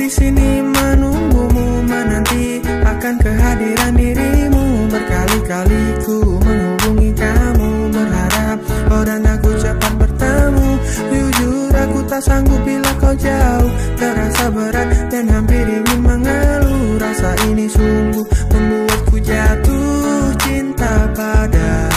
di sini menunggumu, menanti akan kehadiran dirimu. Berkali-kali ku menghubungi kamu, berharap kau dan aku cepat bertemu. Jujur aku tak sanggup bila kau jauh, terasa berat dan hampir ingin mengeluh. Rasa ini sungguh membuatku jatuh cinta padamu.